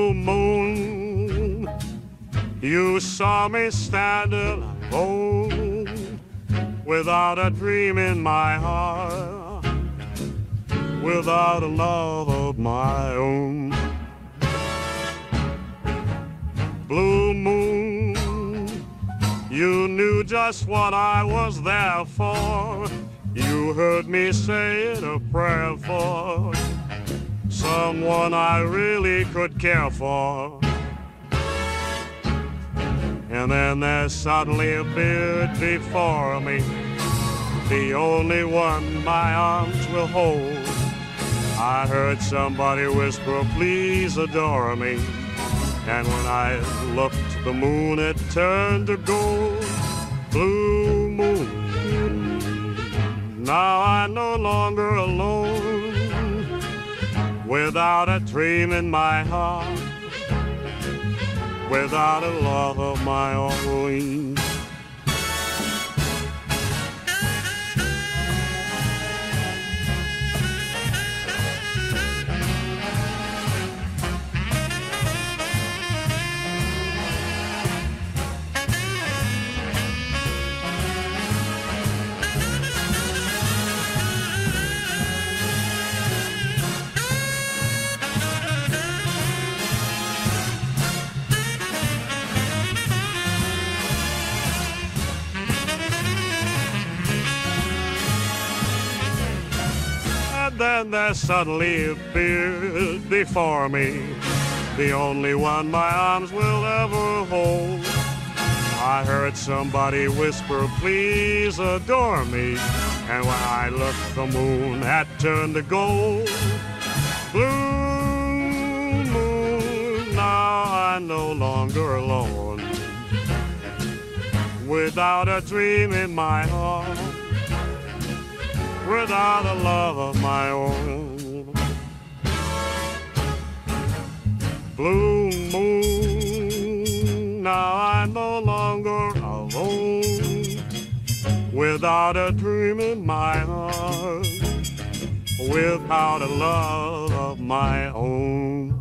Blue moon, you saw me standing alone, without a dream in my heart, without a love of my own. Blue moon, you knew just what I was there for. You heard me say a prayer for someone I really could care for. And then there suddenly appeared before me the only one my arms will hold. I heard somebody whisper, please adore me. And when I looked, the moon had turned to gold. Blue moon, now I'm no longer alone, without a dream in my heart, without a love of my own. Then there suddenly appeared before me the only one my arms will ever hold. I heard somebody whisper, please adore me. And when I looked, the moon had turned to gold. Blue moon, now I'm no longer alone, without a dream in my heart, without a love of my own. Blue moon, now I'm no longer alone, without a dream in my heart, without a love of my own.